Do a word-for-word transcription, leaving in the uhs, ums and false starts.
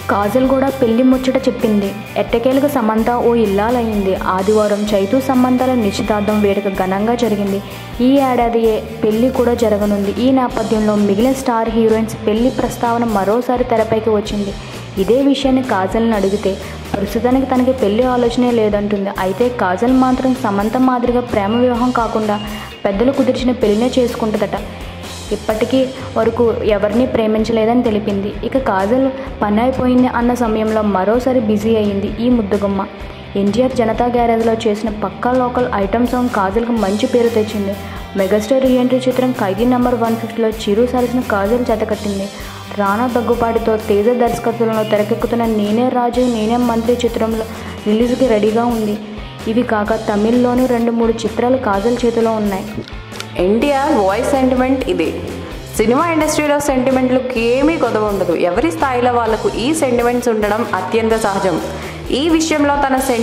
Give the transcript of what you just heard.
కాజల్ కూడా పెళ్లి ముచ్చట చెప్పింది. ఎట్టకేలకు సమంత ఓ ఇల్లాలయ్యింది. ఆదివారం చైతూ సమంతల నిశ్చితార్థం వేడుక ఘనంగా జరిగింది. ఈ ఏడాదియే పెళ్లి కూడా జరగనుంది. ఈ నేపథ్యంలో మిగిలిన స్టార్ హీరోయిన్స్ పెళ్లి ప్రస్తావన మరోసారి తెరపైకి వచ్చింది. ఇదే విషయాన్ని కాజల్ని అడిగితే ప్రస్తుతానికి తనకి పెళ్లి ఆలోచనే లేదంటుంది. అయితే కాజల్ మాత్రం సమంత మాదిరిగా ప్రేమ వివాహం కాకుండా పెద్దలు కుదిర్చిన పెళ్లినే చేసుకుంటుందట. ఇప్పటికీ వరకు ఎవరిని ప్రేమించలేదని తెలిపింది. ఇక కాజల్ పని అయిపోయింది అన్న సమయంలో మరోసారి బిజీ అయ్యింది ఈ ముద్దుగుమ్మ. ఎన్టీఆర్ జనతా గ్యారేజ్లో చేసిన పక్కా లోకల్ ఐటమ్ సాంగ్ కాజల్కి మంచి పేరు తెచ్చింది. మెగాస్టార్ రీఎంట్రీ చిత్రం ఖైదీ నెంబర్ వన్ ఫిఫ్టీలో చిరు సరసన కాజల్ జతకట్టింది. రానా దగ్గుపాటితో తేజ దర్శకత్వంలో తెరకెక్కుతున్న నేనే రాజు నేనే మంత్రి చిత్రంలో రిలీజ్కి రెడీగా ఉంది. ఇవి కాక తమిళ్లోనూ రెండు మూడు చిత్రాలు కాజల్ చేతిలో ఉన్నాయి. ఎన్టీఆర్ వాయిస్ సెంటిమెంట్ ఇదే. సినిమా ఇండస్ట్రీలో సెంటిమెంట్లకు ఏమీ కొదవ ఉండదు. ఎవరి స్థాయిలో వాళ్లకు ఈ సెంటిమెంట్స్ ఉండడం అత్యంత సహజం. ఈ విషయంలో తన